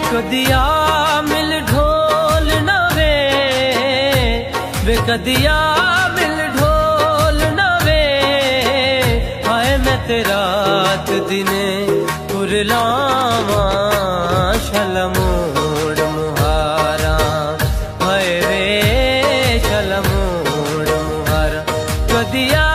कदिया मिल ढोल नवे वे कदिया मिल ढोल नवे हाय मैं तेरा दिने कुरलावा शलमोड़ मुहारा हाय वे शलमोड़ मुहारा कदिया